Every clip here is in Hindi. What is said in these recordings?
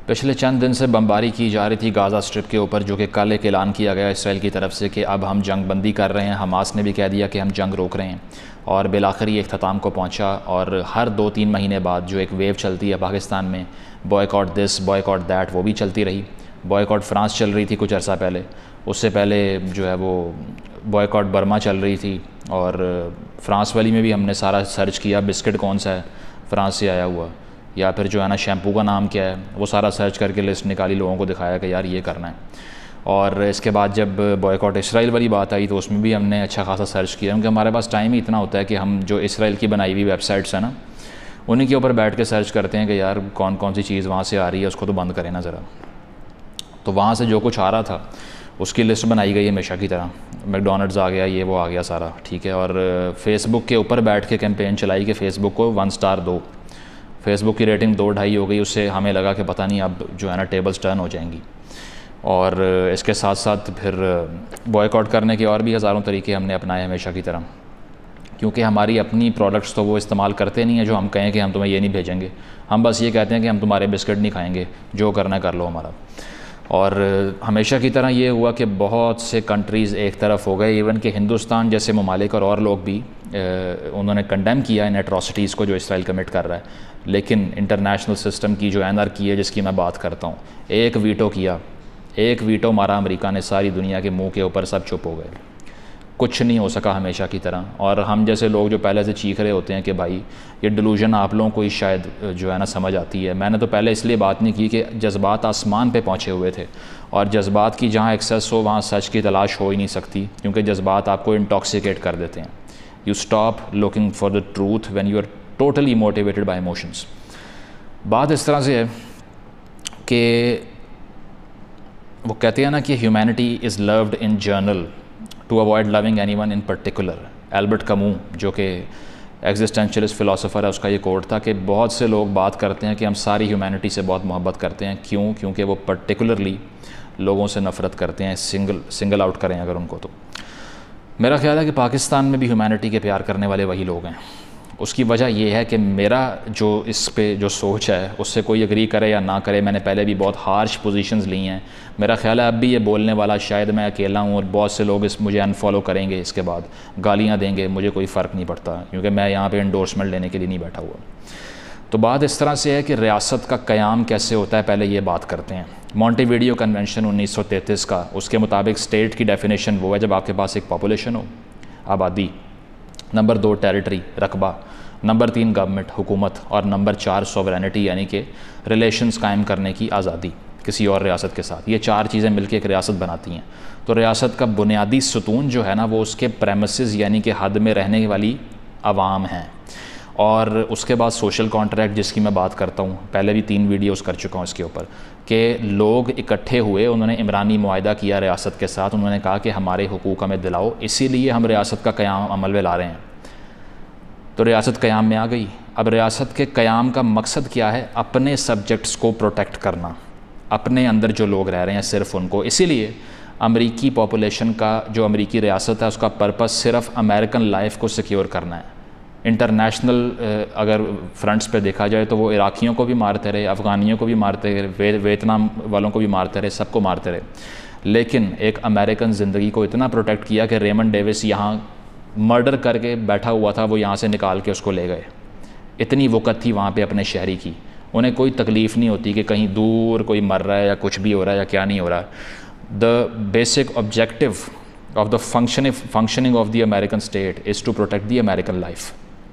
पिछले चंद दिन से बमबारी की जा रही थी गाज़ा स्ट्रिप के ऊपर, जो कि कल एक ऐलान किया गया इसराइल की तरफ से कि अब हम जंग बंदी कर रहे हैं। हमास ने भी कह दिया कि हम जंग रोक रहे हैं और बिलाखिर ये अख्ताम को पहुंचा। और हर 2-3 महीने बाद जो एक वेव चलती है पाकिस्तान में, बॉयकॉट दिस बॉयकॉट दैट, वो भी चलती रही। बॉयकॉट फ्रांस चल रही थी कुछ अर्सा पहले, उससे पहले जो है वो बॉयकॉट बर्मा चल रही थी। और फ्रांस वाली में भी हमने सारा सर्च किया, बिस्किट कौन सा है फ्रांस से आया हुआ, या फिर जो है ना शैम्पू का नाम क्या है, वो सारा सर्च करके लिस्ट निकाली, लोगों को दिखाया कि यार ये करना है। और इसके बाद जब बॉयकॉट इसराइल वाली बात आई तो उसमें भी हमने अच्छा खासा सर्च किया, क्योंकि हमारे पास टाइम ही इतना होता है कि हम जो इसराइल की बनाई हुई वेबसाइट्स हैं ना, उन्हीं के ऊपर बैठ के सर्च करते हैं कि यार कौन कौन सी चीज़ वहाँ से आ रही है, उसको तो बंद करें ना ज़रा। तो वहाँ से जो कुछ आ रहा था उसकी लिस्ट बनाई गई हमेशा की तरह। मैकडोनल्ड्स आ गया, ये वो आ गया सारा, ठीक है। और फेसबुक के ऊपर बैठ के कैंपेन चलाई कि फ़ेसबुक को 1 स्टार दो। फेसबुक की रेटिंग 2-2.5 हो गई, उससे हमें लगा कि पता नहीं अब जो है ना टेबल्स टर्न हो जाएंगी। और इसके साथ साथ फिर बॉयकॉट करने के और भी हज़ारों तरीके हमने अपनाए हमेशा की तरह, क्योंकि हमारी अपनी प्रोडक्ट्स तो वो इस्तेमाल करते नहीं है जो हम कहें कि हम तुम्हें ये नहीं भेजेंगे। हम बस ये कहते हैं कि हम तुम्हारे बिस्किट नहीं खाएंगे, जो करना है कर लो हमारा। और हमेशा की तरह ये हुआ कि बहुत से कंट्रीज़ एक तरफ हो गए, इवन कि हिंदुस्तान जैसे ममालिक और लोग भी उन्होंने कंडेम किया इन एट्रॉसिटीज़ को जो इसराइल कमिट कर रहा है। लेकिन इंटरनेशनल सिस्टम की जो एनआरकी है जिसकी मैं बात करता हूँ, एक वीटो मारा अमेरिका ने, सारी दुनिया के मुंह के ऊपर सब चुप हो गए, कुछ नहीं हो सका हमेशा की तरह। और हम जैसे लोग जो पहले से चीख रहे होते हैं कि भाई ये डिलूजन आप लोगों को ही शायद जो है ना समझ आती है। मैंने तो पहले इसलिए बात नहीं की कि जज्बात आसमान पे पहुँचे हुए थे, और जज्बात की जहाँ एक्सेस हो वहाँ सच की तलाश हो ही नहीं सकती, क्योंकि जज्बात आपको इंटॉक्सिकेट कर देते हैं। You stop looking for the truth when you are totally motivated by emotions. बात इस तरह से है कि वो कहते हैं ना कि humanity is loved in general to avoid loving anyone in particular. Albert Camus जो कि एग्जिस्टेंशियलिस्ट फ़िलासफ़र है, उसका ये कोट था कि बहुत से लोग बात करते हैं कि हम सारी ह्यूमैनिटी से बहुत मोहब्बत करते हैं। क्यों? क्योंकि वो पर्टिकुलरली लोगों से नफ़रत करते हैं, सिंगल आउट करें अगर उनको। तो मेरा ख्याल है कि पाकिस्तान में भी ह्यूमैनिटी के प्यार करने वाले वही लोग हैं। उसकी वजह यह है कि मेरा जो इस पे जो सोच है उससे कोई एग्री करे या ना करे, मैंने पहले भी बहुत हार्श पोजीशंस ली हैं। मेरा ख्याल है अब भी ये बोलने वाला शायद मैं अकेला हूँ, और बहुत से लोग मुझे अनफॉलो करेंगे, इसके बाद गालियाँ देंगे, मुझे कोई फ़र्क नहीं पड़ता, क्योंकि मैं यहाँ पे इंडोर्समेंट लेने के लिए नहीं बैठा हुआ। तो बात इस तरह से है कि रियासत का क़याम कैसे होता है, पहले ये बात करते हैं। मॉन्टेविडियो कन्वेंशन 1933 का, उसके मुताबिक स्टेट की डेफिनेशन वो है जब आपके पास एक पॉपुलेशन हो, आबादी, नंबर 2 टेरिटरी, रकबा, नंबर 3 गवर्नमेंट, हुकूमत, और नंबर 4 सॉवरेनिटी, यानी कि रिलेशंस कायम करने की आज़ादी किसी और रियासत के साथ। ये 4 चीज़ें मिलकर एक रियासत बनाती हैं। तो रियासत का बुनियादी सतून जो है ना, वो उसके प्रेमिसेस यानी कि हद में रहने वाली आवाम हैं। और उसके बाद सोशल कॉन्ट्रैक्ट जिसकी मैं बात करता हूँ, पहले भी 3 वीडियोज़ कर चुका हूँ इसके ऊपर, कि लोग इकट्ठे हुए, उन्होंने इमरानी मुआहदा किया रियासत के साथ, उन्होंने कहा कि हमारे हुकूक हमें दिलाओ, इसीलिए हम रियासत का क़याम अमल में ला रहे हैं। तो रियासत क़याम में आ गई। अब रियासत के क़याम का मकसद क्या है? अपने सब्जेक्ट्स को प्रोटेक्ट करना, अपने अंदर जो लोग रह रहे हैं सिर्फ उनको। इसीलिए अमेरिकी पॉपुलेशन का जो अमेरिकी रियासत है उसका पर्पस सिर्फ अमेरिकन लाइफ को सिक्योर करना है। इंटरनेशनल अगर फ्रंट्स पे देखा जाए तो वो इराकियों को भी मारते रहे, अफ़गानियों को भी मारते रहे, वियतनाम वालों को भी मारते रहे, सबको मारते रहे, लेकिन एक अमेरिकन ज़िंदगी को इतना प्रोटेक्ट किया कि रेमंड डेविस यहाँ मर्डर करके बैठा हुआ था, वो यहाँ से निकाल के उसको ले गए। इतनी वक़्त थी वहाँ पे अपने शहरी की, उन्हें कोई तकलीफ़ नहीं होती कि कहीं दूर कोई मर रहा है या कुछ भी हो रहा है या क्या नहीं हो रहा है। The basic objective of the functioning of the American state is to protect the American life.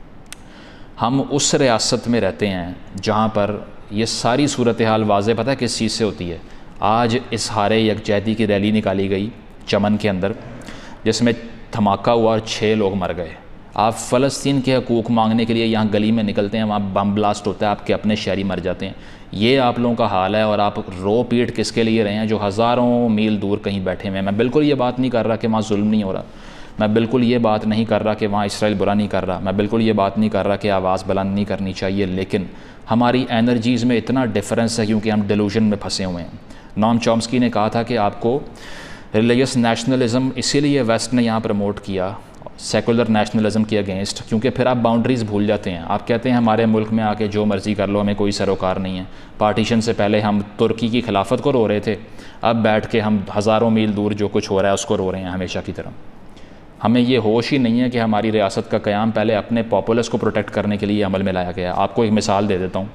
हम उस रियासत में रहते हैं जहाँ पर ये सारी सूरत हाल वाज़े पता है किस चीज़ से होती है। आज इसहारे यकजहती की रैली निकाली गई चमन के अंदर, जिसमें धमाका हुआ और 6 लोग मर गए। आप फ़लस्तीन के हकूक़ मांगने के लिए यहाँ गली में निकलते हैं, वहाँ बम ब्लास्ट होता है, आपके अपने शहरी मर जाते हैं। ये आप लोगों का हाल है, और आप रो पीट किसके लिए रहे हैं? जो हज़ारों मील दूर कहीं बैठे हुए हैं। मैं बिल्कुल ये बात नहीं कर रहा कि वहाँ जुल्म नहीं हो रहा, मैं बिल्कुल ये बात नहीं कर रहा कि वहाँ इसराइल बुरा नहीं कर रहा, मैं बिल्कुल ये बात नहीं कर रहा कि आवाज़ बुलंद नहीं करनी चाहिए, लेकिन हमारी एनर्जीज़ में इतना डिफरेंस है क्योंकि हम डिलूजन में फंसे हुए हैं। नॉम चॉम्स्की ने कहा था कि आपको रिलीजियस नेशनलिज्म इसीलिए वेस्ट ने यहाँ प्रमोट किया सेकुलर नेशनलिज्म के अगेंस्ट, क्योंकि फिर आप बाउंड्रीज़ भूल जाते हैं। आप कहते हैं हमारे मुल्क में आके जो मर्ज़ी कर लो, हमें कोई सरोकार नहीं है। पार्टीशन से पहले हम तुर्की की खिलाफत को रो रहे थे, अब बैठ के हम हज़ारों मील दूर जो कुछ हो रहा है उसको रो रहे हैं हमेशा की तरह। हमें ये होश ही नहीं है कि हमारी रियासत का क़याम पहले अपने पॉपुलस को प्रोटेक्ट करने के लिए अमल में लाया गया। आपको एक मिसाल दे देता हूँ।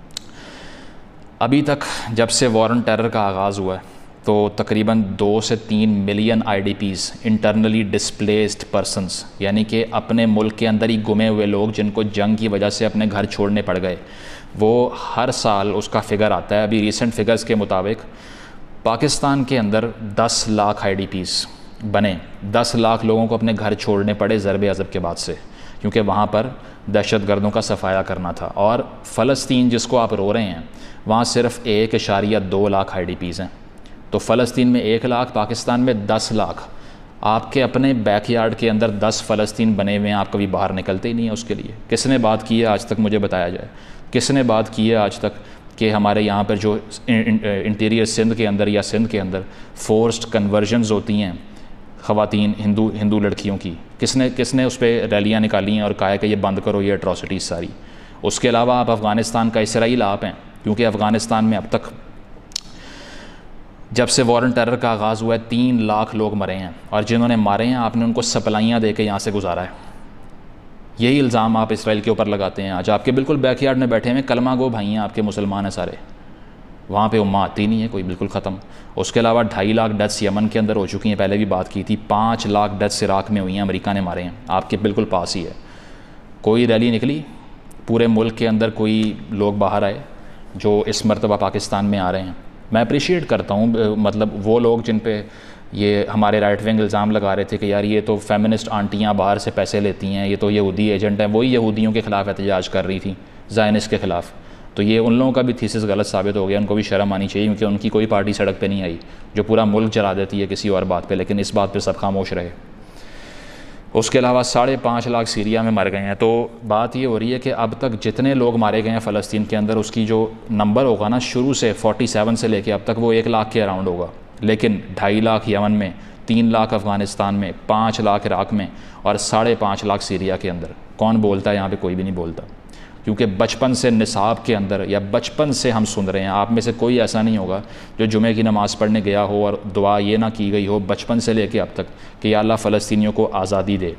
अभी तक जब से वॉर ऑन टेरर का आगाज़ हुआ है तो तकरीबन 2 से 3 million IDPs, internally displaced persons, यानी कि अपने मुल्क के अंदर ही गुमे हुए लोग जिनको जंग की वजह से अपने घर छोड़ने पड़ गए, वो हर साल उसका फ़िगर आता है। अभी रिसेंट फिगर्स के मुताबिक पाकिस्तान के अंदर 10 लाख IDPs बने। 10 लाख लोगों को अपने घर छोड़ने पड़े ज़रब अज़ब के बाद से, क्योंकि वहाँ पर दहशत गर्दों का सफाया करना था। और फ़लस्तीन जिसको आप रो रहे हैं, वहाँ सिर्फ 1.2 लाख IDPs हैं। तो फ़लस्तीन में 1 लाख, पाकिस्तान में 10 लाख। आपके अपने बैकयार्ड के अंदर 10 फ़लस्तीन बने हुए हैं, आप कभी बाहर निकलते ही नहीं है उसके लिए। किसने बात की है आज तक, मुझे बताया जाए, किसने बात की है आज तक कि हमारे यहाँ पर जो इंटीरियर सिंध के अंदर या सिंध के अंदर फोर्स्ड कन्वर्जन्स होती हैं ख़वातीन हिंदू लड़कियों की, किसने उस पर रैलियाँ निकाली हैं और कहा है कि ये बंद करो ये एट्रॉसिटीज़ सारी। उसके अलावा आप अफ़गानिस्तान का इसराइल आप हैं, क्योंकि अफ़गानिस्तान में अब तक जब से वॉर ऑन टेरर का आगाज़ हुआ है 3 लाख लोग मरे हैं, और जिन्होंने मारे हैं आपने उनको सप्लाइयाँ दे के यहाँ से गुजारा है। यही इल्ज़ाम आप इसराइल के ऊपर लगाते हैं। आज आपके बिल्कुल बैकयार्ड में बैठे हुए कलमा गो भाई हैं, आपके मुसलमान हैं सारे, वहाँ पे उम्मा आती नहीं है कोई, बिल्कुल ख़त्म। उसके अलावा 2.5 लाख डेथ्स यमन के अंदर हो चुकी हैं, पहले भी बात की थी। 5 लाख डेथ्स इराक़ में हुई हैं, अमेरिका ने मारे हैं, आपके बिल्कुल पास ही है। कोई रैली निकली पूरे मुल्क के अंदर, कोई लोग बाहर आए जो इस मरतबा पाकिस्तान में आ रहे हैं। मैं अप्रिशिएट करता हूँ, मतलब वो लोग जिन पे ये हमारे राइट विंग इल्ज़ाम लगा रहे थे कि यार ये तो फेमिनिस्ट आंटियाँ बाहर से पैसे लेती हैं, ये तो यहूदी एजेंट हैं, वही यहूदियों के ख़िलाफ़ एहतजाज कर रही थी, ज़ायनिस्ट के ख़िलाफ़। तो ये उन लोगों का भी थीसिस गलत साबित हो गया, उनको भी शर्म आनी चाहिए, क्योंकि उनकी कोई पार्टी सड़क पे नहीं आई जो पूरा मुल्क जला देती है किसी और बात पे, लेकिन इस बात पे सब खामोश रहे। उसके अलावा 5.5 लाख सीरिया में मर गए हैं। तो बात ये हो रही है कि अब तक जितने लोग मारे गए हैं फ़लस्तीन के अंदर, उसकी जो नंबर होगा ना शुरू से 47 से लेके अब तक, वो 1 लाख के अराउंड होगा। लेकिन 2.5 लाख यमन में, 3 लाख अफ़गानिस्तान में, 5 लाख इराक़ में और 5.5 लाख सीरिया के अंदर। कौन बोलता है यहाँ पे? कोई भी नहीं बोलता, क्योंकि बचपन से निसाब के अंदर या बचपन से हम सुन रहे हैं। आप में से कोई ऐसा नहीं होगा जो जुमे की नमाज़ पढ़ने गया हो और दुआ ये ना की गई हो बचपन से लेके अब तक कि या अल्लाह फ़लस्तीनियों को आज़ादी दे।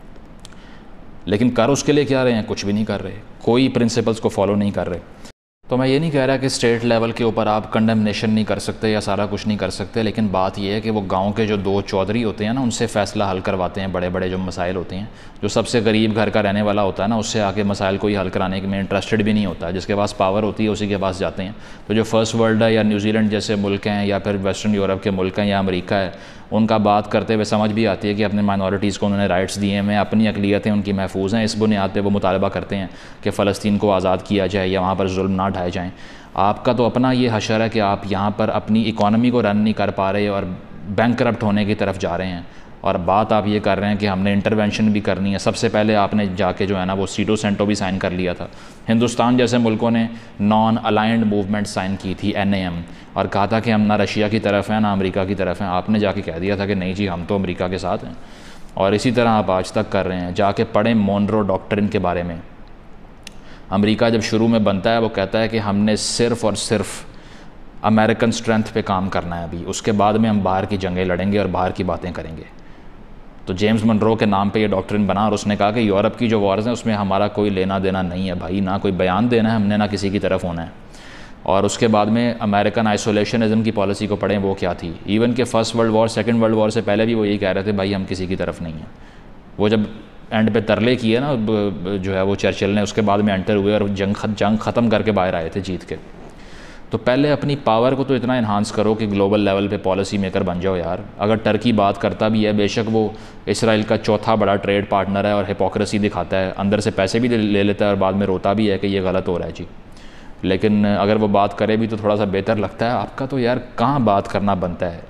लेकिन कर उसके लिए क्या रहे हैं? कुछ भी नहीं कर रहे, कोई प्रिंसिपल्स को फॉलो नहीं कर रहे। तो मैं ये नहीं कह रहा कि स्टेट लेवल के ऊपर आप कंडेमनेशन नहीं कर सकते या सारा कुछ नहीं कर सकते, लेकिन बात यह है कि वो गांव के जो 2 चौधरी होते हैं ना, उनसे फ़ैसला हल करवाते हैं बड़े बड़े जो मसाइल होते हैं। जो सबसे गरीब घर का रहने वाला होता है ना, उससे आके मसाइल कोई हल कराने में इंटरेस्टेड भी नहीं होता। जिसके पास पावर होती है उसी के पास जाते हैं। तो जो फर्स्ट वर्ल्ड है या न्यूजीलैंड जैसे मुल्क हैं या फिर वेस्टर्न यूरोप के मुल्क हैं या अमेरिका है, उनका बात करते हुए समझ भी आती है कि अपने माइनॉरिटीज़ को उन्होंने राइट्स दिए हैं, अपनी अक़लियतें उनकी महफूज हैं। इस बुनियाद पे वो मुतालबा करते हैं कि फ़लस्तीन को आज़ाद किया जाए या वहाँ पर जुल्म ना ढाए जाएँ। आपका तो अपना ये हशर है कि आप यहाँ पर अपनी इकॉनमी को रन नहीं कर पा रहे और बैंकरप्ट होने की तरफ जा रहे हैं, और बात आप ये कर रहे हैं कि हमने इंटरवेंशन भी करनी है। सबसे पहले आपने जाके जो है ना वो सीटो सेंटो भी साइन कर लिया था। हिंदुस्तान जैसे मुल्कों ने नॉन अलाइंड मूवमेंट साइन की थी NAM, और कहा था कि हम ना रशिया की तरफ हैं ना अमेरिका की तरफ हैं। आपने जाके कह दिया था कि नहीं जी हम तो अमेरिका के साथ हैं, और इसी तरह आप आज तक कर रहे हैं। जाके पढ़ें मोनरो डॉक्ट्रिन के बारे में। अमेरिका जब शुरू में बनता है वो कहता है कि हमने सिर्फ़ और सिर्फ अमेरिकन स्ट्रेंथ पे काम करना है अभी, उसके बाद में हम बाहर की जंगें लड़ेंगे और बाहर की बातें करेंगे। तो जेम्स मनरो के नाम पे ये डॉक्ट्रिन बना, और उसने कहा कि यूरोप की जो वॉर्स हैं उसमें हमारा कोई लेना देना नहीं है भाई, ना कोई बयान देना है हमने, ना किसी की तरफ होना है। और उसके बाद में अमेरिकन आइसोलेशनिज़म की पॉलिसी को पढ़ें, वो क्या थी। इवन के first world war, second world war से पहले भी वो यही कह रहे थे भाई हम किसी की तरफ नहीं हैं। वो जब एंड पे तरले किए ना जो है वो चर्चिल ने, उसके बाद में एंटर हुए और जंग ख़त्म करके बाहर आए थे जीत के। तो पहले अपनी पावर को तो इतना इन्हांस करो कि ग्लोबल लेवल पे पॉलिसी मेकर बन जाओ यार। अगर टर्की बात करता भी है, बेशक वो इसराइल का चौथा बड़ा ट्रेड पार्टनर है और हिपोक्रेसी दिखाता है, अंदर से पैसे भी ले लेता है और बाद में रोता भी है कि ये गलत हो रहा है जी, लेकिन अगर वो बात करे भी तो थोड़ा सा बेहतर लगता है। आपका तो यार कहाँ बात करना बनता है।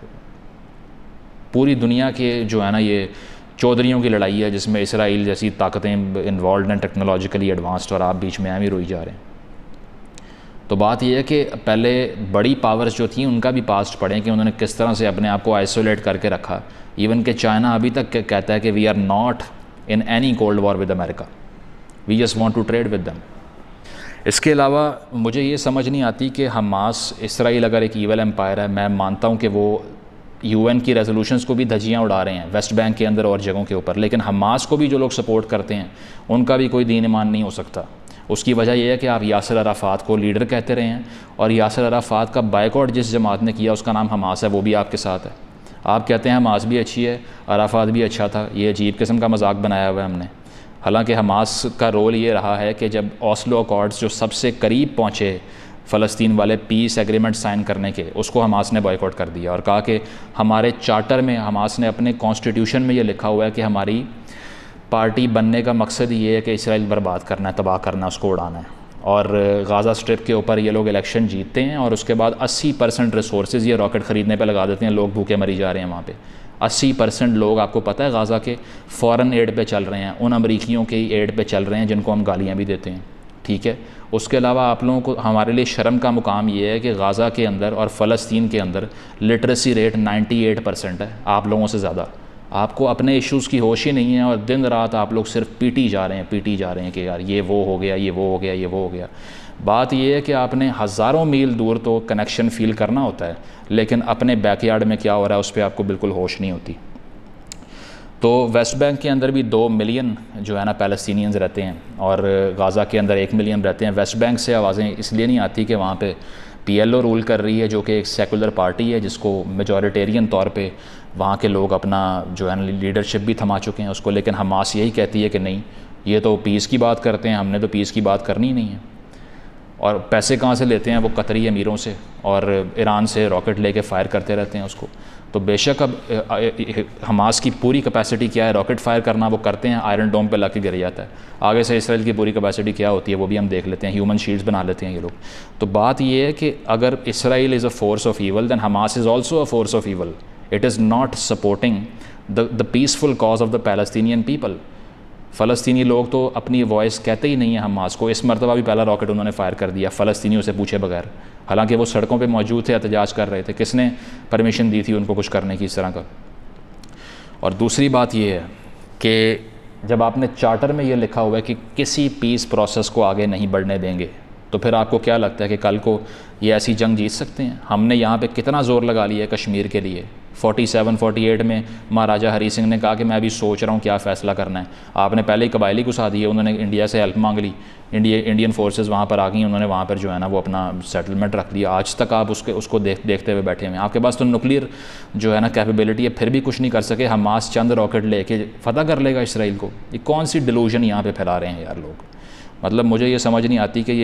पूरी दुनिया के जो है ना ये चौधरियों की लड़ाई है जिसमें इसराइल जैसी ताकतें इन्वॉल्व हैं, टेक्नोलॉजिकली एडवांस्ड, और आप बीच में एम ही रोई जा रहे हैं। तो बात यह है कि पहले बड़ी पावर्स जो थी उनका भी पास्ट पढ़ें कि उन्होंने किस तरह से अपने आप को आइसोलेट करके रखा। इवन कि चाइना अभी तक कहता है कि we are not in any cold war with America, we just want to trade with them. इसके अलावा मुझे ये समझ नहीं आती कि हमास, इसराइल अगर एक ईवल एम्पायर है, मैं मानता हूँ कि वो यूएन की रेजोल्यूशंस को भी धज्जियाँ उड़ा रहे हैं वेस्ट बैंक के अंदर और जगहों के ऊपर, लेकिन हमास को भी जो लोग सपोर्ट करते हैं उनका भी कोई दीन ईमान नहीं हो सकता। उसकी वजह यह है कि आप यासिर अराफात को लीडर कहते रहे हैं, और यासिर अराफात का बायकॉट जिस जमात ने किया उसका नाम हमास है, वो भी आपके साथ है। आप कहते हैं हमास भी अच्छी है, अराफात भी अच्छा था, ये अजीब किस्म का मजाक बनाया हुआ है हमने। हालांकि हमास का रोल ये रहा है कि जब ओस्लो अकॉर्ड्स जो सबसे करीब पहुँचे फ़लस्तीन वाले पीस एग्रीमेंट साइन करने के, उसको हमास ने बॉयकॉट कर दिया और कहा कि हमारे चार्टर में, हमास ने अपने कॉन्स्टिट्यूशन में ये लिखा हुआ है कि हमारी पार्टी बनने का मकसद ये है कि इसराइल बर्बाद करना है, तबाह करना है, उसको उड़ाना है। और गाज़ा स्ट्रिप के ऊपर ये लोग इलेक्शन जीतते हैं और उसके बाद 80% रिसोर्सेज ये रॉकेट ख़रीदने पे लगा देते हैं, लोग भूखे मरी जा रहे हैं वहाँ पे। 80% लोग, आपको पता है, गाज़ा के फ़ॉरेन एड पे चल रहे हैं, उन अमरीकियों के एड पे चल रहे हैं जिनको हम गालियाँ भी देते हैं, ठीक है। उसके अलावा आप लोगों को, हमारे लिए शर्म का मुकाम ये है कि गाज़ा के अंदर और फ़लस्तीन के अंदर लिटरेसी रेट 98% है, आप लोगों से ज़्यादा। आपको अपने इश्यूज़ की होश ही नहीं है और दिन रात आप लोग सिर्फ पीटी जा रहे हैं कि यार ये वो हो गया, ये वो हो गया, ये वो हो गया। बात ये है कि आपने हज़ारों मील दूर तो कनेक्शन फ़ील करना होता है, लेकिन अपने बैकयार्ड में क्या हो रहा है उस पर आपको बिल्कुल होश नहीं होती। तो वेस्ट बैंक के अंदर भी 2 मिलियन जो है ना पैलेस्टीनियंस रहते हैं और गाज़ा के अंदर 1 मिलियन रहते हैं। वेस्ट बैंक से आवाज़ें इसलिए नहीं आती कि वहाँ पे PLO रूल कर रही है, जो कि एक सेकुलर पार्टी है जिसको मेजॉरिटेरियन तौर पे वहाँ के लोग अपना जो है ना लीडरशिप भी थमा चुके हैं उसको, लेकिन हमास यही कहती है कि नहीं, ये तो पीस की बात करते हैं, हमने तो पीस की बात करनी ही नहीं है। और पैसे कहाँ से लेते हैं? वो कतरी अमीरों से और ईरान से रॉकेट लेके फ़ायर करते रहते हैं उसको। तो बेशक अब हमास की पूरी कैपेसिटी क्या है रॉकेट फ़ायर करना, वो करते हैं, आयरन डोम पे लाके गिर जाता है। आगे से इसराइल की पूरी कैपेसिटी क्या होती है वो भी हम देख लेते हैं, ह्यूमन शील्ड्स बना लेते हैं ये लोग। तो बात ये है कि अगर Israel is a force of evil, then Hamas is also a force of evil. It is not supporting the peaceful cause of the Palestinian people. फ़लस्तीनी लोग तो अपनी वॉइस कहते ही नहीं है हमास को। इस मरतबा भी पहला रॉकेट उन्होंने फ़ायर कर दिया फ़लस्तीनियों से पूछे बगैर, हालांकि वो सड़कों पे मौजूद थे, एहतजाज कर रहे थे। किसने परमिशन दी थी उनको कुछ करने की इस तरह का? और दूसरी बात ये है कि जब आपने चार्टर में ये लिखा हुआ है कि किसी पीस प्रोसेस को आगे नहीं बढ़ने देंगे, तो फिर आपको क्या लगता है कि कल को ये ऐसी जंग जीत सकते हैं? हमने यहाँ पे कितना ज़ोर लगा लिया है कश्मीर के लिए। 47-48 में महाराजा हरी सिंह ने कहा कि मैं अभी सोच रहा हूँ क्या फ़ैसला करना है। आपने पहले ही कबायली घुसा दिए, उन्होंने इंडिया से हेल्प मांग ली, इंडियन फोर्सेस वहाँ पर आ गई, उन्होंने वहाँ पर जो है ना वो अपना सेटलमेंट रख दिया। आज तक आप उसको देखते हुए बैठे हुए हैं। आपके पास तो न्यूक्लियर जो है ना कैपेबिलिटी है, फिर भी कुछ नहीं कर सके। हमास चंद रॉकेट लेके फ़तह कर लेगा इसराइल को। ये कौन सी डिलूजन यहाँ पर फैला रहे हैं यार लोग? मतलब मुझे ये समझ नहीं आती कि ये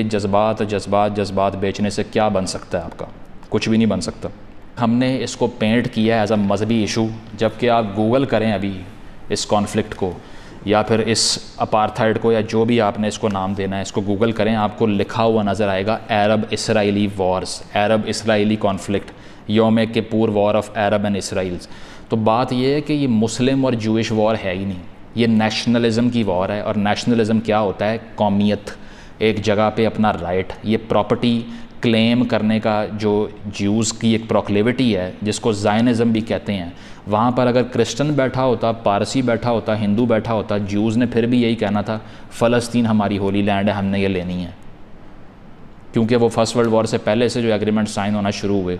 जज्बात बेचने से क्या बन सकता है आपका? कुछ भी नहीं बन सकता। हमने इसको पेंट किया है एज अ मजहबी इशू, जबकि आप गूगल करें अभी इस कॉन्फ्लिक्ट को या फिर इस अपार्थाइड को या जो भी आपने इसको नाम देना है, इसको गूगल करें, आपको लिखा हुआ नज़र आएगा Arab Israeli wars, Arab Israeli conflict, Yom Kippur war of Arab and Israels. तो बात यह है कि ये मुस्लिम और जूइश वॉर है ही नहीं, ये नेशनलिज़म की वॉर है। और नेशनलिज़म क्या होता है? कौमियत, एक जगह पे अपना राइट, ये प्रॉपर्टी क्लेम करने का जो ज्यूज़ की एक प्रोक्लेविटी है जिसको ज़ायनिज़म भी कहते हैं। वहाँ पर अगर क्रिश्चियन बैठा होता, पारसी बैठा होता, हिंदू बैठा होता, ज्यूज़ ने फिर भी यही कहना था फ़लस्तीन हमारी होली लैंड है, हमने ये लेनी है। क्योंकि वो फर्स्ट वर्ल्ड वॉर से पहले से जो एग्रीमेंट साइन होना शुरू हुए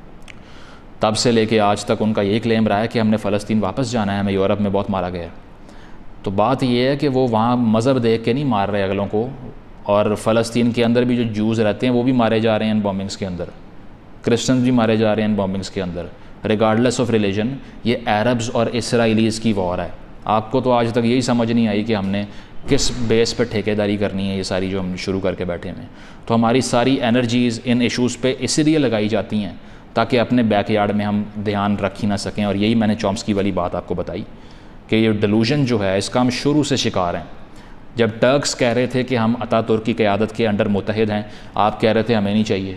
तब से लेके आज तक उनका यही क्लेम रहा है कि हमने फ़लस्तीन वापस जाना है, हमें यूरोप में बहुत मारा गया। तो बात यह है कि वो वहाँ मज़हब देख के नहीं मार रहे अगलों को, और फ़लस्तीन के अंदर भी जो जूज़ रहते हैं वो भी मारे जा रहे हैं इन बॉम्बिंग्स के अंदर, क्रिश्चियंस भी मारे जा रहे हैं इन बॉम्बिंग्स के अंदर, रिगार्डलेस ऑफ रिलीजन। ये अरब्स और इसराइलीज़ की वॉर है। आपको तो आज तक यही समझ नहीं आई कि हमने किस बेस पर ठेकेदारी करनी है, ये सारी जो हम शुरू करके बैठे हैं। तो हमारी सारी एनर्जीज़ इन इशूज़ पे इसीलिए लगाई जाती हैं ताकि अपने बैकयार्ड में हम ध्यान रख ही ना सकें। और यही मैंने चॉम्स्की वाली बात आपको बताई कि ये डिलूजन जो है इसका हम शुरू से शिकार हैं। जब टर्क्स कह रहे थे कि हम अतातुर्क की क़यादत के अंडर मुत्तहिद हैं, आप कह रहे थे हमें नहीं चाहिए।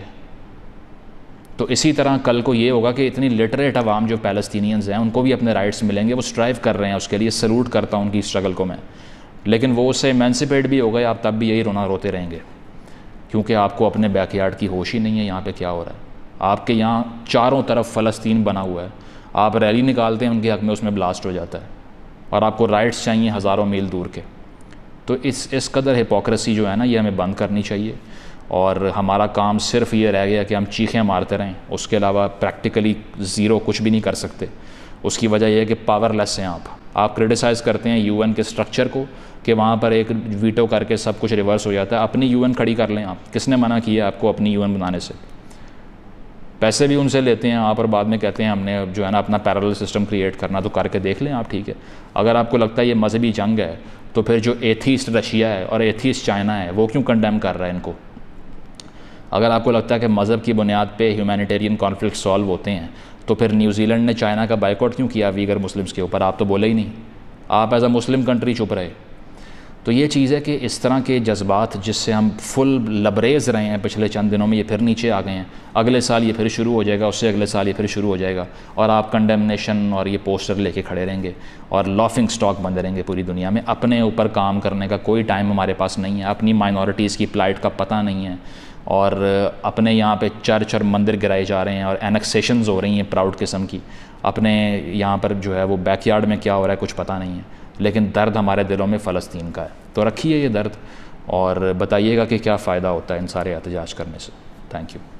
तो इसी तरह कल को ये होगा कि इतनी लिटरेट अवाम जो पैलेस्टीनियंस हैं उनको भी अपने राइट्स मिलेंगे, वो स्ट्राइव कर रहे हैं उसके लिए, सल्यूट करता हूँ उनकी स्ट्रगल को मैं। लेकिन वो उससे एमेंसिपेट भी हो गए, आप तब भी यही रोना रोते रहेंगे क्योंकि आपको अपने बैकयार्ड की होश ही नहीं है यहाँ पर क्या हो रहा है। आपके यहाँ चारों तरफ फ़लस्तीन बना हुआ है, आप रैली निकालते हैं उनके हक़ में, उसमें ब्लास्ट हो जाता है और आपको राइट्स चाहिए हज़ारों मील दूर के। तो इस कदर हिपोक्रेसी जो है ना, ये हमें बंद करनी चाहिए। और हमारा काम सिर्फ ये रह गया कि हम चीखें मारते रहें, उसके अलावा प्रैक्टिकली ज़ीरो कुछ भी नहीं कर सकते। उसकी वजह यह है कि पावरलेस हैं आप क्रिटिसाइज़ करते हैं यूएन के स्ट्रक्चर को कि वहाँ पर एक वीटो करके सब कुछ रिवर्स हो जाता है। अपनी यूएन खड़ी कर लें आप, किसने मना किया आपको अपनी यूएन बनाने से? पैसे भी उनसे लेते हैं आप और बाद में कहते हैं हमने जो है ना अपना पैरेलल सिस्टम क्रिएट करना, तो करके देख लें आप, ठीक है। अगर आपको लगता है ये मजहबी जंग है, तो फिर जो एथीस्ट रशिया है और एथीस्ट चाइना है वो क्यों कंडेम कर रहा है इनको? अगर आपको लगता है कि मज़हब की बुनियाद पे ह्यूमैनिटेरियन कॉन्फ्लिक्ट सॉल्व होते हैं, तो फिर न्यूजीलैंड ने चाइना का बाइकआउट क्यों किया वीगर मुस्लिम्स के ऊपर? आप तो बोले ही नहीं, आप एज अ मुस्लिम कंट्री चुप रहे। तो ये चीज़ है कि इस तरह के जज्बात जिससे हम फुल लबरेज रहे हैं पिछले चंद दिनों में, ये फिर नीचे आ गए हैं। अगले साल ये फिर शुरू हो जाएगा, उससे अगले साल ये फिर शुरू हो जाएगा, और आप कंडेमनेशन और ये पोस्टर लेके खड़े रहेंगे और लॉफिंग स्टॉक बंद रहेंगे पूरी दुनिया में। अपने ऊपर काम करने का कोई टाइम हमारे पास नहीं है, अपनी माइनॉरिटीज़ की प्लाइट का पता नहीं है, और अपने यहाँ पे चर्च और मंदिर गिराए जा रहे हैं और एनेक्सेशंस हो रही हैं प्राउड किस्म की। अपने यहाँ पर जो है वो बैकयार्ड में क्या हो रहा है कुछ पता नहीं है, लेकिन दर्द हमारे दिलों में फ़लस्तीन का है। तो रखिए ये दर्द और बताइएगा कि क्या फ़ायदा होता है इन सारे एहतजाज करने से। Thank you.